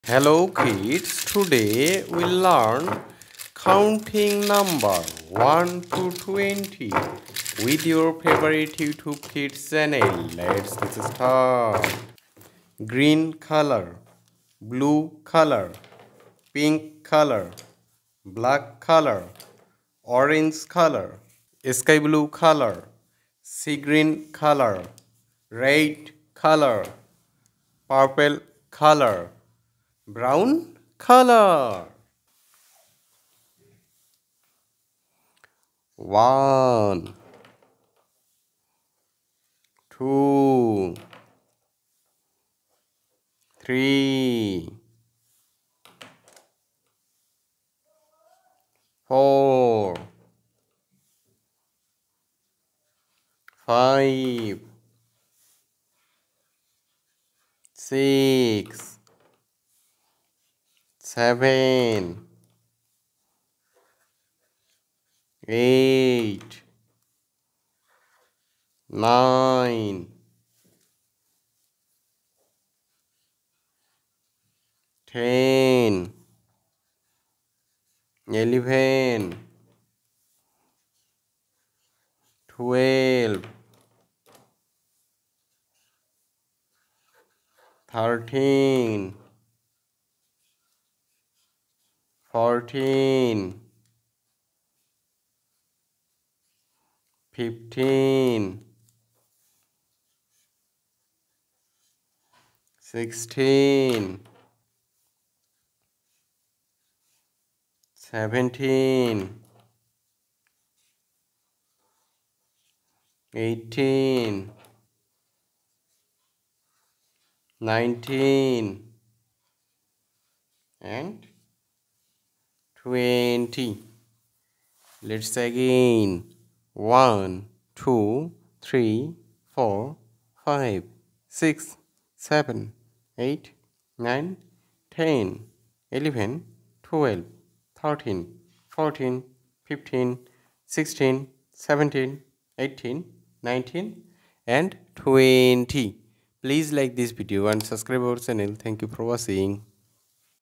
Hello kids, today we'll learn counting number 1 to 20 with your favorite YouTube kids channel. Let's get started. Green color, blue color, pink color, black color, orange color, sky blue color, sea green color, red color, purple color, brown color. 1, 2, 3, 4, 5, 6, 7, 8, 9, 10, 11, 12, 13, 14, 15, 16, 17, 18, 19 and 20. Let's again. 1, 2, 3, 4, 5, 6, 7, 8, 9, 10, 11, 12, 13, 14, 15, 16, 17, 18, 19 and 20. Please like this video and subscribe our channel. Thank you for watching.